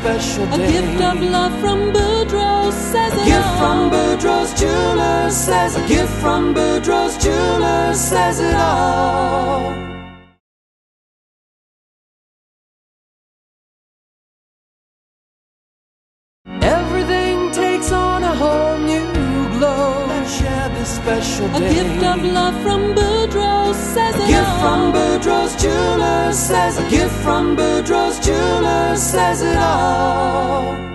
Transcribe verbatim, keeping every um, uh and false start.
special day. A gift of love from Boudreaux says it all. A gift from Boudreaux's Jewelers says. A gift from Boudreaux's Jewelers says it all. Everything takes on a whole new glow. Let's share this special day. A gift of love from Boudreaux says it all. A gift from Boudreaux's Jewelers says. A gift from Boudreaux's Jewelers says it all.